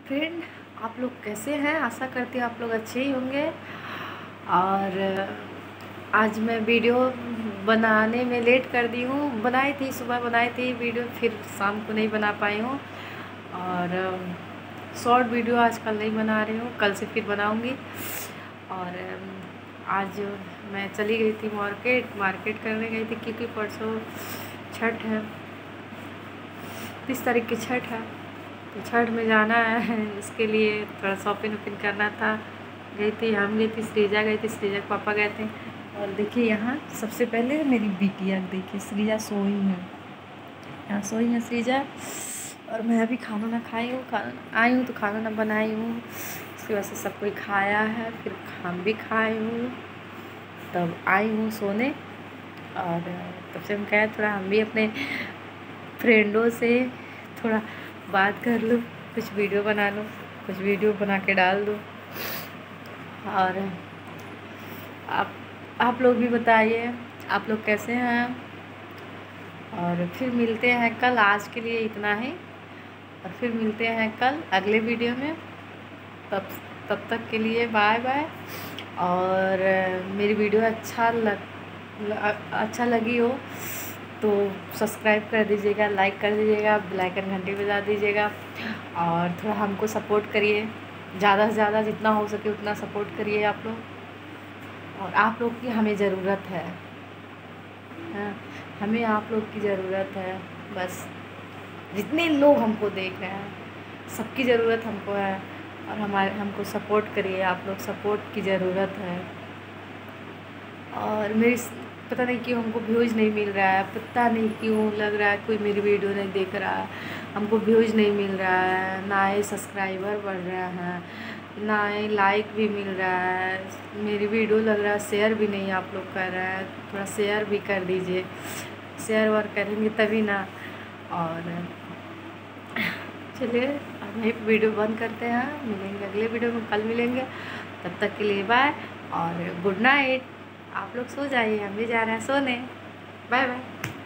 Friend, आप लोग कैसे हैं? आशा करती हूँ आप लोग अच्छे ही होंगे। और आज मैं वीडियो बनाने में लेट कर दी हूँ। बनाई थी, सुबह बनाई थी वीडियो, फिर शाम को नहीं बना पाई हूँ। और शॉर्ट वीडियो आजकल नहीं बना रही हूँ, कल से फिर बनाऊँगी। और आज मैं चली गई थी मार्केट करने गई थी, क्योंकि परसों छठ है, 30 तारीख की छठ है। तो छठ में जाना है, इसके लिए थोड़ा शॉपिंग वॉपिंग करना था। गई थी, हम गई थी, श्रीजा गई थी, श्रीजा के पापा गए थे। और देखिए यहाँ सबसे पहले मेरी बिटिया, देखिए श्रीजा सोई है, यहाँ सोई है श्रीजा। और मैं अभी खाना ना खाई हूँ, आई हूँ तो खाना ना बनाई हूँ। उसकी वजह से सब कोई खाया है, फिर हम भी खाए हूँ, तब आई हूँ सोने। और तब से हम कहे थोड़ा हम भी अपने फ्रेंडों से थोड़ा बात कर लूँ, कुछ वीडियो बना लूँ, कुछ वीडियो बना के डाल दूँ। और आप लोग भी बताइए आप लोग कैसे हैं। और फिर मिलते हैं कल, आज के लिए इतना ही, और फिर मिलते हैं कल अगले वीडियो में। तब तक के लिए बाय बाय। और मेरी वीडियो अच्छा लगी हो तो सब्सक्राइब कर दीजिएगा, लाइक कर दीजिएगा, बेल आइकन घंटी बजा दीजिएगा। और थोड़ा हमको सपोर्ट करिए, ज़्यादा से ज़्यादा जितना हो सके उतना सपोर्ट करिए आप लोग। और आप लोग की हमें ज़रूरत है, हाँ, हमें आप लोग की ज़रूरत है। बस जितने लोग हमको देख रहे हैं सबकी ज़रूरत हमको है। और हमको सपोर्ट करिए, आप लोग सपोर्ट की ज़रूरत है। और पता नहीं क्यों हमको व्यूज़ नहीं मिल रहा है, पता नहीं क्यों लग रहा है कोई मेरी वीडियो नहीं देख रहा है। हमको व्यूज़ नहीं मिल रहा है, ना ही सब्सक्राइबर बढ़ रहे हैं, ना ही लाइक भी मिल रहा है। मेरी वीडियो लग रहा है शेयर भी नहीं आप लोग कर रहे हैं, थोड़ा शेयर भी कर दीजिए, शेयर वर्क करेंगे तभी ना। और चलिए अब यही वीडियो बंद करते हैं, मिलेंगे अगले वीडियो में, कल मिलेंगे। तब तक के लिए बाय और गुड नाइट। आप लोग सो जाइए, हम भी जा रहे हैं सोने। Bye bye.